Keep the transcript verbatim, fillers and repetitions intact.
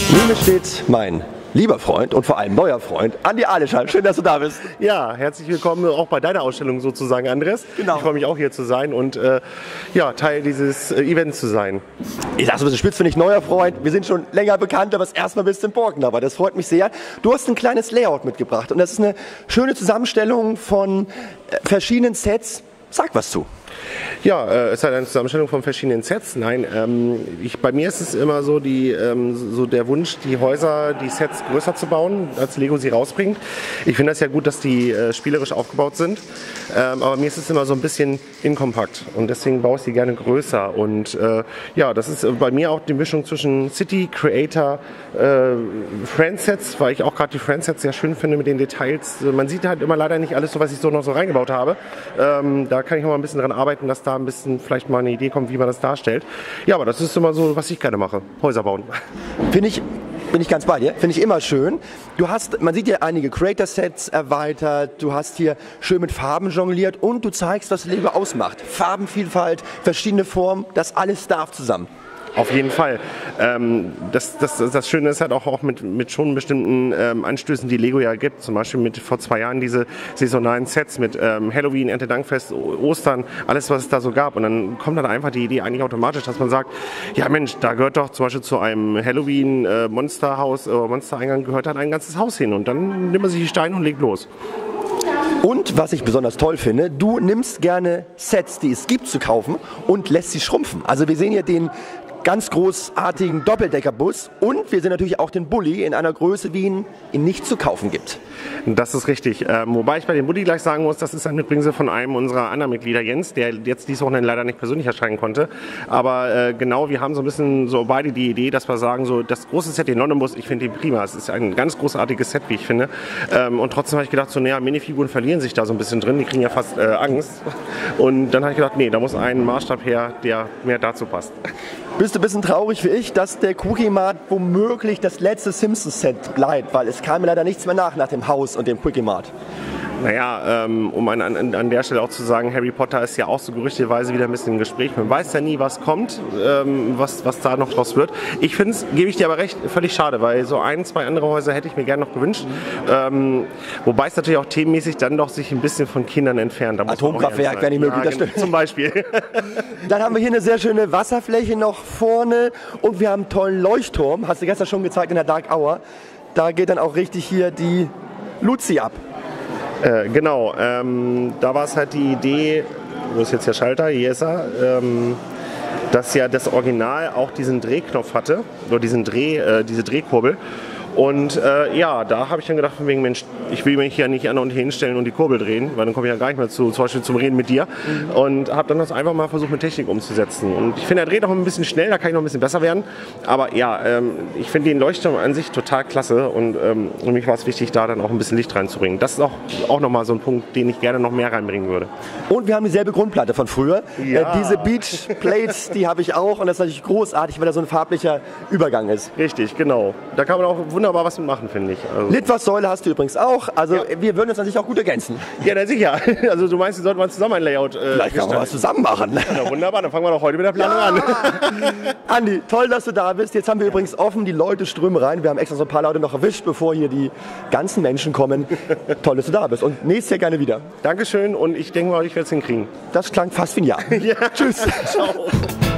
Neben mir steht mein lieber Freund und vor allem neuer Freund, Andi Ahleschall. Schön, dass du da bist. Ja, herzlich willkommen auch bei deiner Ausstellung sozusagen, Andres. Genau. Ich freue mich auch hier zu sein und äh, ja, Teil dieses äh, Events zu sein. Ich sag so ein bisschen spitz, finde ich, neuer Freund. Wir sind schon länger bekannt, aber das erste Mal bist du in Borken. Aber das freut mich sehr. Du hast ein kleines Layout mitgebracht und das ist eine schöne Zusammenstellung von äh, verschiedenen Sets. Sag was zu. Ja, äh, es ist halt eine Zusammenstellung von verschiedenen Sets. Nein, ähm, ich, bei mir ist es immer so, die, ähm, so der Wunsch, die Häuser, die Sets größer zu bauen, als Lego sie rausbringt. Ich finde das ja gut, dass die äh, spielerisch aufgebaut sind, ähm, aber mir ist es immer so ein bisschen inkompakt und deswegen baue ich sie gerne größer. Und äh, ja, das ist bei mir auch die Mischung zwischen City, Creator, äh, Friend-Sets, weil ich auch gerade die Friend-Sets sehr schön finde mit den Details. Man sieht halt immer leider nicht alles so, was ich so noch so reingebaut habe. Ähm, da kann ich noch mal ein bisschen dran arbeiten, dass da ein bisschen vielleicht mal eine Idee kommt, wie man das darstellt. Ja, aber das ist immer so, was ich gerne mache. Häuser bauen. Finde ich, bin ich ganz bei dir. Finde ich immer schön. Du hast, man sieht hier einige Creator-Sets erweitert. Du hast hier schön mit Farben jongliert und du zeigst, was Lego ausmacht. Farbenvielfalt, verschiedene Formen, das alles darf zusammen. Auf jeden Fall. Ähm, das, das, das Schöne ist halt auch, auch mit, mit schon bestimmten ähm, Anstößen, die Lego ja gibt. Zum Beispiel mit vor zwei Jahren diese saisonalen Sets mit ähm, Halloween, Erntedankfest, Ostern, alles, was es da so gab. Und dann kommt dann einfach die Idee eigentlich automatisch, dass man sagt, ja Mensch, da gehört doch zum Beispiel zu einem Halloween-Monsterhaus, äh, Monstereingang gehört dann ein ganzes Haus hin. Und dann nimmt man sich die Steine und legt los. Und was ich besonders toll finde, du nimmst gerne Sets, die es gibt zu kaufen und lässt sie schrumpfen. Also wir sehen hier den ganz großartigen Doppeldeckerbus und wir sehen natürlich auch den Bulli in einer Größe, wie ihn, ihn nicht zu kaufen gibt. Das ist richtig. Ähm, wobei ich bei dem Bulli gleich sagen muss, das ist ein Mitbringsel von einem unserer anderen Mitglieder, Jens, der jetzt dieses Wochenende leider nicht persönlich erscheinen konnte. Aber äh, genau, wir haben so ein bisschen so beide die Idee, dass wir sagen, so das große Set, den London-Bus, ich finde den prima. Es ist ein ganz großartiges Set, wie ich finde. Ähm, und trotzdem habe ich gedacht, so naja, Minifiguren verlieren sich da so ein bisschen drin, die kriegen ja fast äh, Angst. Und dann habe ich gedacht, nee, da muss ein Maßstab her, der mehr dazu passt. Bist du ein bisschen traurig wie ich, dass der Quickie-Mart womöglich das letzte Simpsons-Set bleibt, weil es kam mir leider nichts mehr nach nach dem Haus und dem Quickie-Mart. Naja, ähm, um an, an, an der Stelle auch zu sagen, Harry Potter ist ja auch so gerüchteweise wieder ein bisschen im Gespräch. Man weiß ja nie, was kommt, ähm, was, was da noch draus wird. Ich finde es, gebe ich dir aber recht, völlig schade, weil so ein, zwei andere Häuser hätte ich mir gerne noch gewünscht. Ähm, wobei es natürlich auch themenmäßig dann doch sich ein bisschen von Kindern entfernt. Atomkraftwerk wäre nicht möglich, ja, das stimmt. Zum Beispiel. Dann haben wir hier eine sehr schöne Wasserfläche noch vorne und wir haben einen tollen Leuchtturm. Hast du gestern schon gezeigt in der Dark Hour. Da geht dann auch richtig hier die Luzi ab. Äh, genau, ähm, da war es halt die Idee, wo ist jetzt der Schalter, hier ist er, ähm, dass ja das Original auch diesen Drehknopf hatte, oder diesen Dreh, äh, diese Drehkurbel. Und äh, ja, da habe ich dann gedacht, von wegen, Mensch, ich will mich hier nicht an und hinstellen und die Kurbel drehen, weil dann komme ich ja gar nicht mehr zu, zum Beispiel zum Reden mit dir. Mhm. Und habe dann das einfach mal versucht, mit Technik umzusetzen. Und ich finde, er dreht auch ein bisschen schnell, da kann ich noch ein bisschen besser werden. Aber ja, ähm, ich finde den Leuchtturm an sich total klasse und ähm, für mich war es wichtig, da dann auch ein bisschen Licht reinzubringen. Das ist auch, auch nochmal so ein Punkt, den ich gerne noch mehr reinbringen würde. Und wir haben dieselbe Grundplatte von früher. Ja. Äh, diese Beach Plates, die habe ich auch und das ist natürlich großartig, weil da so ein farblicher Übergang ist. Richtig, genau. Da kann man auch wunderbar was mitmachen, finde ich. Also Litfaßsäule hast du übrigens auch. Also ja. Wir würden uns natürlich auch gut ergänzen. Ja, na sicher. Also du meinst, wir sollten mal zusammen ein Layout äh, Vielleicht können wir was zusammen machen. Ja, wunderbar, dann fangen wir doch heute mit der Planung ja. an. Andi, toll, dass du da bist. Jetzt haben wir übrigens offen, die Leute strömen rein. Wir haben extra so ein paar Leute noch erwischt, bevor hier die ganzen Menschen kommen. Toll, dass du da bist. Und nächstes Jahr gerne wieder. Dankeschön und ich denke mal, ich werde es hinkriegen. Das klang fast wie ein Ja. Ja. Tschüss. Ciao.